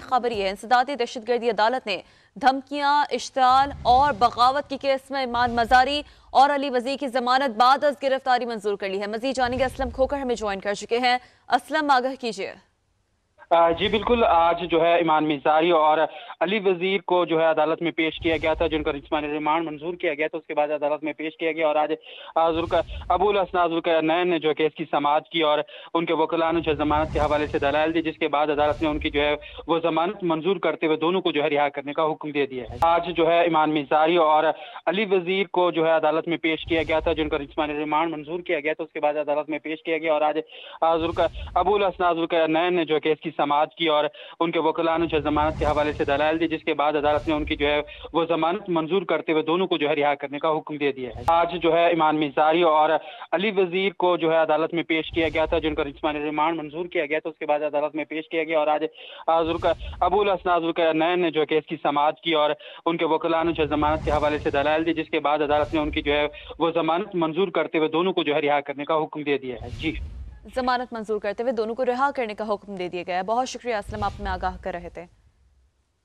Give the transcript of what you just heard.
خبر یہ ہے انسدادی دہشت گردی عدالت نے دھمکیاں، اشتعال اور بغاوت کی کیس میں ایمان مزاری اور علی وزیر کی ضمانت بعد از گرفتاری منظور کر لی ہے۔ مزید جانیں گے، اسلم کھوکر ہمیں جوائن کر چکے ہیں۔ اسلم، آگاہ کیجیے۔ جی بالکل، آج جو ہے ایمان مزاری اور علی وزیر کو جو ہے عدالت میں پیش کیا گیا تھا، جن کا جسمانی ریمانڈ منظور کیا گیا تھا، اس کے بعد عدالت میں پیش کیا گیا اور آج ابو الاسناد ذوالقرنین نے جو کیس کی سماعت کی اور ان کے وکلاء نے جو ضمانت کے حوالے سے دلائل دی، جس کے بعد عدالت نے ان کی جو ہے وہ ضمانت منظور کرتے ہوئے دونوں کو جو ہے رہا کرنے کا حکم دے دیا ہے۔ آج جو ہے ایمان مزاری اور علی وزیر کو جو ہے عدالت میں پیش کیا گیا تھا، جن کا جسمانی ریمانڈ منظور کیا گیا تھا، اس کے بعد عدالت میں پیش کیا گیا اور آج ابو الاسناد ذوالقرنین نے جو کیس کی سماعت کی اور ان کے وکلاء نے جو ضمانت کے حوالے سے دلائل دی، جس کے بعد عدالت نے ان کی جو ہے وہ ضمانت منظور کرتے ہوئے دونوں کو جو ہے رہا کرنے کا حکم دے دیا ہے۔ آج جو ہے ایمان مزاری اور علی وزیر کو جو ہے عدالت میں پیش کیا گیا تھا، جن کا جسمانی ریمانڈ منظور کیا گیا تھا، اس کے بعد عدالت میں پیش کیا گیا اور آج ابو الاسناد ذوالقرنین نے جو کیس کی سماعت کی اور ان کے وکلاء نے جو ضمانت کے حوالے سے دلائل دی، جس کے بعد عدالت نے ان کی جو ہے وہ ضمانت منظور کرتے ہوئے دونوں کو جو ہے رہا کرنے کا حکم دے دیا ہے۔ جی، ضمانت منظور کرتے ہوئے دونوں کو رہا کرنے کا حکم دے دیا گیا ہے۔ بہت شکریہ اسلم، آپ میں آگاہ کر رہے تھے۔